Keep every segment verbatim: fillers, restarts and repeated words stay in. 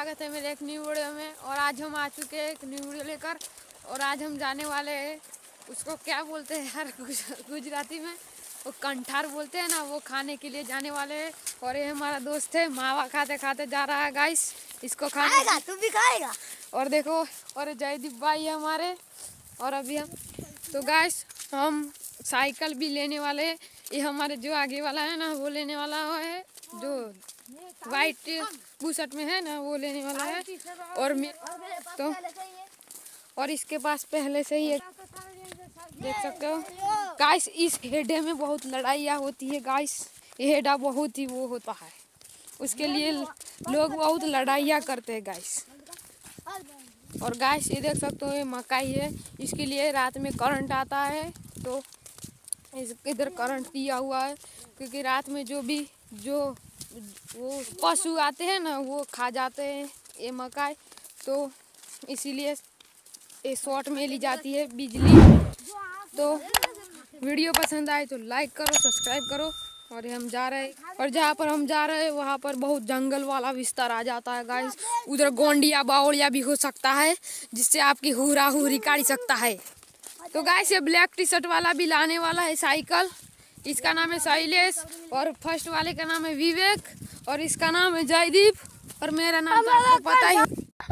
स्वागत है मेरे एक न्यू वीडियो में। और आज हम आ चुके हैं एक न्यू वीडियो लेकर। और आज हम जाने वाले हैं, उसको क्या बोलते हैं यार गुजराती में, वो कंठार बोलते हैं ना, वो खाने के लिए जाने वाले हैं। और ये हमारा दोस्त है, मावा खाते खाते जा रहा है गाइस, इसको खाएगा। तू भी खाएगा। और देखो, और जयदीप भाई है हमारे। और अभी हम तो गाइस हम साइकिल भी लेने वाले हैं। ये हमारे जो आगे वाला है ना, वो लेने वाला है, जो वाइट बुशर्ट में है ना, वो लेने वाला है। और मैं तो और इसके पास पहले से ही देख सकते हो गाइस, इस हेडे में बहुत लड़ाइयाँ होती है गाइस। ये हेडा बहुत ही वो होता है, उसके लिए लोग बहुत लड़ाइयाँ करते हैं गाइस। और गाइस ये देख सकते हो, ये मकाई है, इसके लिए रात में करंट आता है। तो इस इधर करंट दिया हुआ है, क्योंकि रात में जो भी जो वो पशु आते हैं ना, वो खा जाते हैं ये मकाई। तो इसीलिए ये शॉर्ट में ली जाती है बिजली। तो वीडियो पसंद आए तो लाइक करो, सब्सक्राइब करो। और हम जा रहे हैं, और जहाँ पर हम जा रहे हैं वहाँ पर बहुत जंगल वाला विस्तार आ जाता है गाइस। उधर गोंडिया बावड़िया भी हो सकता है, जिससे आपकी हुरा हुरी काट सकता है। तो गाइस ये ब्लैक टी शर्ट वाला भी लाने वाला है साइकिल, इसका नाम है शैलेश। और फर्स्ट वाले का नाम है विवेक, और इसका नाम है जयदीप, और मेरा नाम तो आपको पता ही।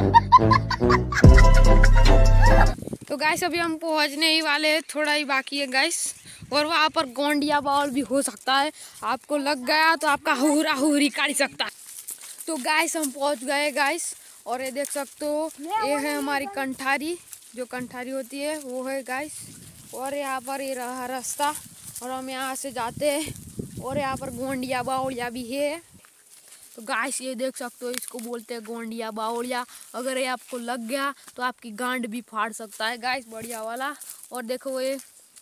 तो गाइस अभी हम पहुंचने ही वाले हैं, थोड़ा ही बाकी है गाइस। और वहाँ पर गोंडिया बाउल भी हो सकता है, आपको लग गया तो आपका हुरा हुरी काट सकता है। तो गाइस हम पहुंच गए गाइस। और ये देख सकते हो, ये है हमारी कंठारी, जो कंठारी होती है वो है गाइस। और यहाँ पर ये रहा रास्ता, और हम यहाँ से जाते हैं। और यहाँ पर गोंडिया बावड़िया भी है। तो गाइस ये देख सकते हो, इसको बोलते हैं गोंडिया बावड़िया। अगर ये आपको लग गया तो आपकी गांड भी फाड़ सकता है गाइस, बढ़िया वाला। और देखो ये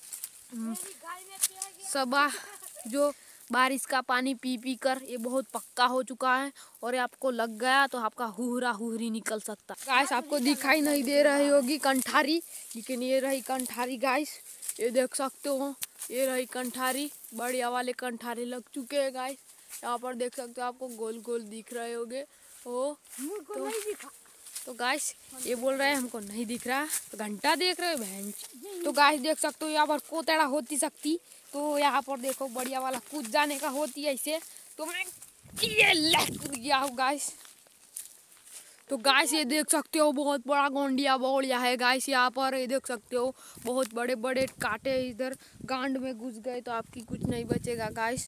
सबा जो बारिश का पानी पी पी कर ये बहुत पक्का हो चुका है। और आपको लग गया तो आपका हुरा हुरी निकल सकता है गाइस। आपको दिखाई नहीं दे रही होगी कंठारी, लेकिन ये रही कंठारी गाइस। ये देख सकते हो, ये रही कंठारी, बढ़िया वाले कंठारी लग चुके हैं गाइस। यहाँ पर देख सकते हो, आपको गोल गोल दिख रहे होंगे वो। तो, तो गाइस ये बोल रहे हैं हमको नहीं दिख रहा, तो घंटा देख रहे हो बहन। तो गाइस देख सकते हो, यहाँ पर कोतड़ा होती सकती, तो यहाँ पर देखो बढ़िया वाला कूद जाने का होती है ऐसे। तो मैं ये कूद गया हूँ गाइस। तो गाइस ये देख सकते हो, बहुत बड़ा गोंडिया बावड़िया है गाइस। यहाँ पर ये देख सकते हो, बहुत बड़े बड़े कांटे इधर गांड में घुस गए तो आपकी कुछ नहीं बचेगा गाइस।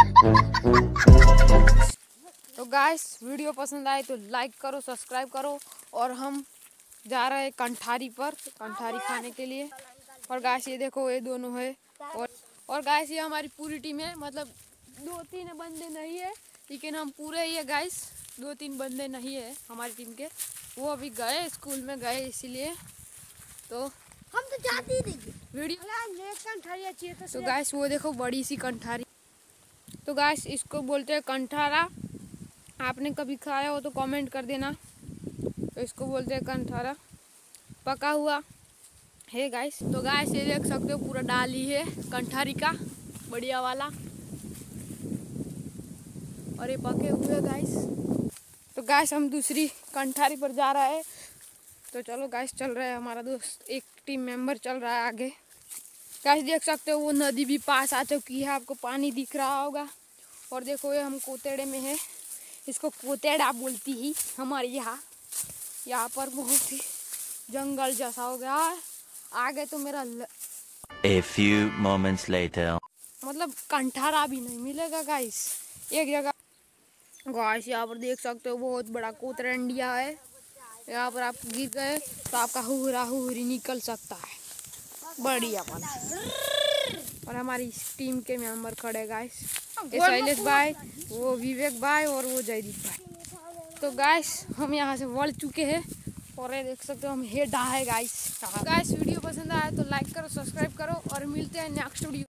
तो गाइस वीडियो पसंद आए तो लाइक करो, सब्सक्राइब करो। और हम जा रहे हैं कंठारी पर, कंठारी खाने के लिए। और गाइस ये देखो, ये दोनों है। और और गाइस ये हमारी पूरी टीम है, मतलब दो तीन बंदे नहीं है, लेकिन हम पूरे ही है गाइस। दो तीन बंदे नहीं है हमारी टीम के, वो अभी गए स्कूल में गए, इसीलिए। तो हम तो जाते ही वीडियो तो गाइस वो देखो बड़ी सी कंठारी। तो गाइस इसको बोलते हैं कंठारा। आपने कभी खाया हो तो कमेंट कर देना। तो इसको बोलते हैं कंठारा, पका हुआ है गाइस। तो गाइस ये देख सकते हो, पूरा डाली है कंठारी का, बढ़िया वाला। और ये पके हुए गाइस। तो गाइस हम दूसरी कंठारी पर जा रहा है। तो चलो गाइस चल रहा है, हमारा दोस्त एक टीम मेंबर चल रहा है आगे। गाइस देख सकते हो, वो नदी भी पास आ चुकी है, आपको पानी दिख रहा होगा। और देखो ये हम कोतेड़े में है, इसको कोतेड़ा बोलती ही हमारे यहाँ। यहाँ पर बहुत ही जंगल जैसा हो गया है। आगे तो मेरा ल... A few moments later. मतलब कंठारा भी नहीं मिलेगा गाइस एक जगह। गाइस यहाँ पर देख सकते हो, बहुत बड़ा कोतरंडिया है। यहाँ पर आप गिर गए तो आपका हुरा हुरी निकल सकता है, बढ़िया वाला। और हमारी टीम के मेंबर खड़े गाइस, ये शैलेश भाई, वो विवेक भाई, और वो जयदीप भाई। तो गाइस हम यहाँ से बढ़ चुके हैं। और ये देख सकते हो, हम हेडा है गाइस। गाइस वीडियो पसंद आया तो लाइक करो, सब्सक्राइब करो, और मिलते हैं नेक्स्ट वीडियो।